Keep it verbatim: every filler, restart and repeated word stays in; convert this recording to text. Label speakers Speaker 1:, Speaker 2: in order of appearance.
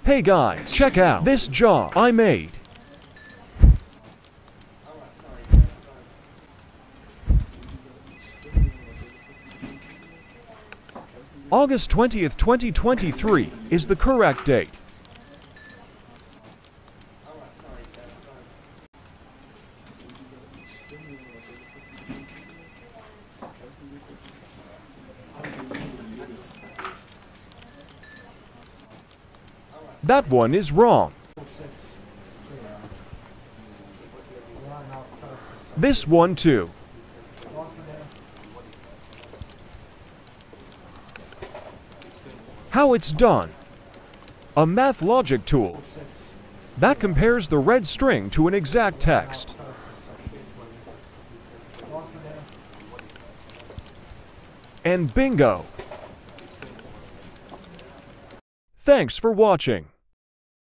Speaker 1: Hey guys, check out this job I made. August twentieth, twenty twenty-three is the correct date. That one is wrong. This one too. How it's done. A math logic tool that compares the red string to an exact text. And bingo! Thanks for watching.